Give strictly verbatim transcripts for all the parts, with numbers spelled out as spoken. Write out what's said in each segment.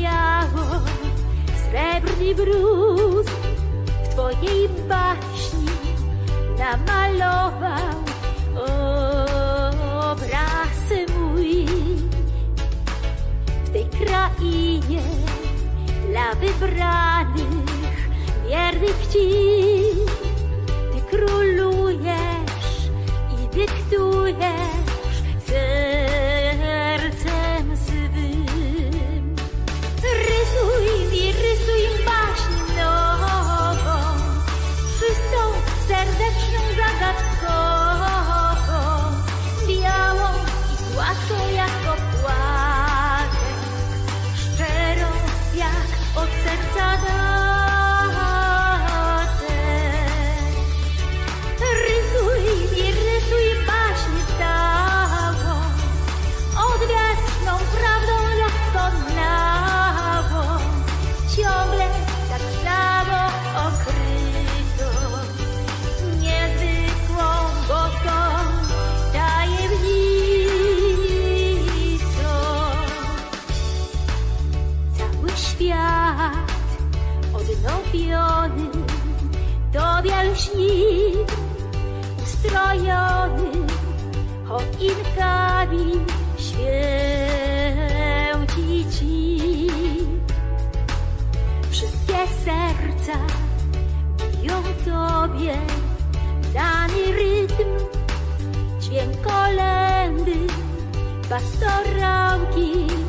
biało, srebrny brud w twojej baśni namalował obraz mój. W tej krainie dla wybranych, wiernych ci, ty królujesz i dyktujesz sercem swym. Rysuj mi, rysuj baśń nową, czystą, serdeczną, zagadkową, białą i gładką jak opłatek, szczerą jak od serca datek. Rysuj mi, rysuj baśń stałą, odwieczną prawdą jak wspomniałą, ciągle tak samo okrytą, niezwykłą, boską tajemnicą. Cały świat odnowiony, tobie lśni, ustrojony choinkami święci ci. Wszystkie serca biją tobie dany rytm, dźwięk kolędy, pastorałki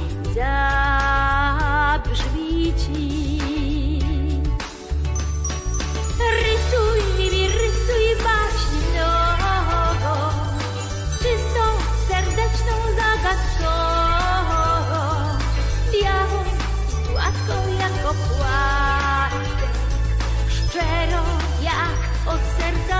zabrzmi ci. Rysuj mi, rysuj baśń nową, czystą, serdeczną, zagadkową, białą i gładką jak opłatek, szczerą jak od serca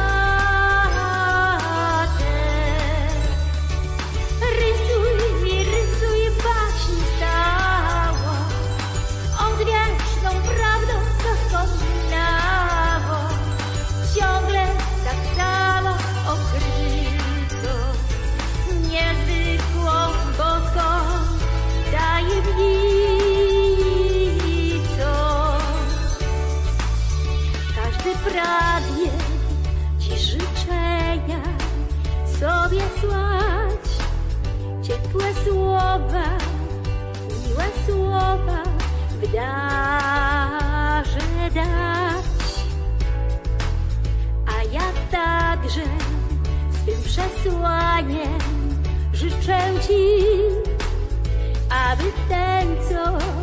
datek. Rysuj mi, rysuj baśń stałą, odwieczną prawdą doskonałą, ciągle tak samo okrytą, niezwykłą, boską tajemnicą. Każdy pragnie ci życzenia sobie słać, ciepłe słowa, miłe słowa w darze dać. A ja także swym przesłaniem życzę ci, aby ten, co